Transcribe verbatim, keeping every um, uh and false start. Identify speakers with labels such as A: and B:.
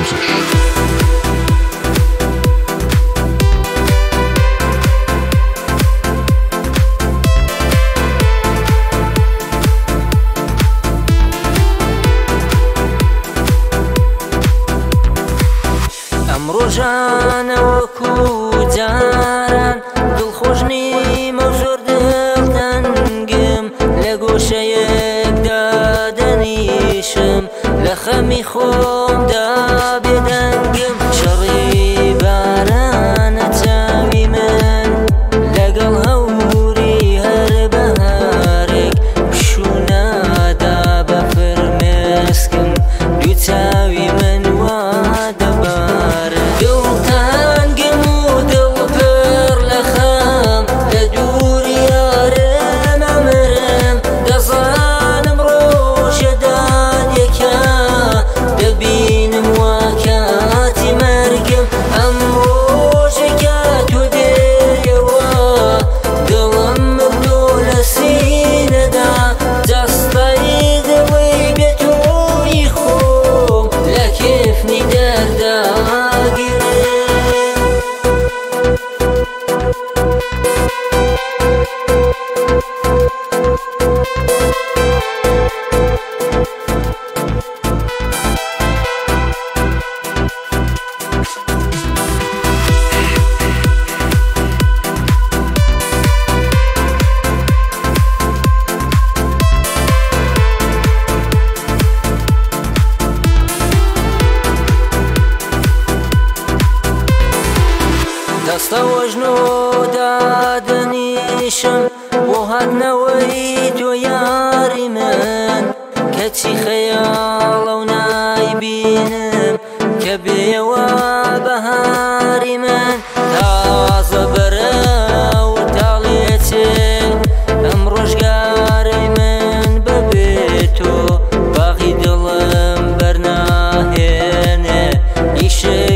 A: ڕۆژانە وەکو جاران دڵخۆش نیمە و زۆر دڵتەنگم لە گۆشەیەکدا دەنیشم لە خەمی خۆمدا بێدەنگم شەڕی بارانە چاوی من لەگەڵ هەوری هەر بەهارێک پشوونەدا بە فرمێسکم دوو چاوی من وا دەبارە دڵتەنگم و دڵپڕ لە خەم لە دووری یارم ئەمرم دەزانم ڕۆژەدانێکە دەبینم وا کاتی مەرگم ئەم ڕۆژێکە تۆ دێیەوە دڵم مردۆ لە سینەدا جەستەی دڵی بێتۆی خۆم لە کێفنی دەرداگیرێ دەستە وەژنۆ دادەنیشم بۆ هاتنەوەی تۆ یاری من کەچی خەیاڵە و نایبینم کە بێوە بەهاری من تازە بەرەو تاڵێچێ ئەم ڕۆژگارەی من بەبێ تۆ باغی دڵم بەرناهێنێ ئیشە